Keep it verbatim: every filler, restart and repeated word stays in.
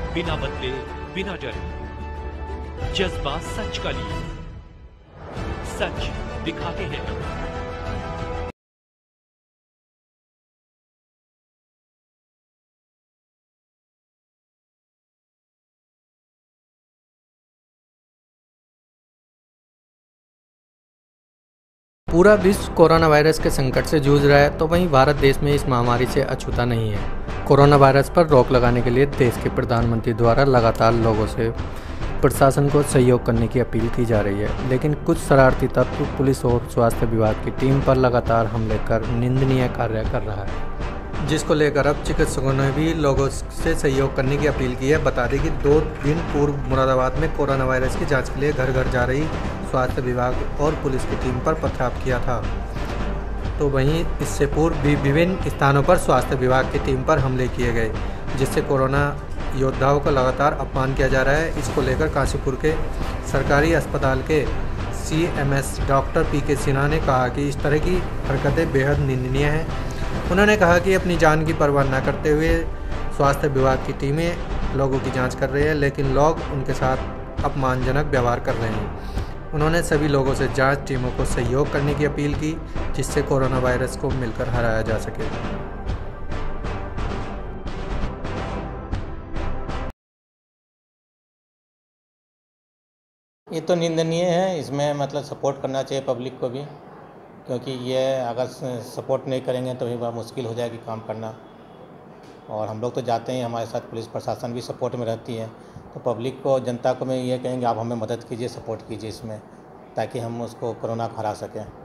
बिना बदले, बिना डरे, जज्बा सच का लिए, सच दिखाते हैं। पूरा विश्व कोरोना वायरस के संकट से जूझ रहा है, तो वहीं भारत देश में इस महामारी से अछूता नहीं है। कोरोना वायरस पर रोक लगाने के लिए देश के प्रधानमंत्री द्वारा लगातार लोगों से प्रशासन को सहयोग करने की अपील की जा रही है, लेकिन कुछ शरारती तत्व पुलिस और स्वास्थ्य विभाग की टीम पर लगातार हमले कर निंदनीय कार्य कर रहा है, जिसको लेकर अब चिकित्सकों ने भी लोगों से सहयोग करने की अपील की है। बता दें कि दो दिन पूर्व मुरादाबाद में कोरोना वायरस की जांच के लिए घर घर जा रही स्वास्थ्य विभाग और पुलिस की टीम पर पथराव किया था। तो वहीं इससे पूर्व भी विभिन्न स्थानों पर स्वास्थ्य विभाग की टीम पर हमले किए गए, जिससे कोरोना योद्धाओं का लगातार अपमान किया जा रहा है। इसको लेकर काशीपुर के सरकारी अस्पताल के C M S doctor P K Sinha ने कहा कि इस तरह की हरकतें बेहद निंदनीय हैं। उन्होंने कहा कि अपनी जान की परवाह न करते हुए स्वास्थ्य विभाग की टीमें लोगों की जांच कर रही है, लेकिन लोग उनके साथ अपमानजनक व्यवहार कर रहे हैं। उन्होंने सभी लोगों से जांच टीमों को सहयोग करने की अपील की, जिससे कोरोना वायरस को मिलकर हराया जा सके। ये तो निंदनीय है, इसमें मतलब सपोर्ट करना चाहिए पब्लिक को भी, क्योंकि ये अगर सपोर्ट नहीं करेंगे तो भी बड़ा मुश्किल हो जाएगी काम करना। और हम लोग तो जाते हैं, हमारे साथ पुलिस प्रशासन भी सपोर्ट में रहती है, तो पब्लिक को, जनता को मैं ये कहेंगे आप हमें मदद कीजिए, सपोर्ट कीजिए इसमें, ताकि हम उसको कोरोना को हरा सकें।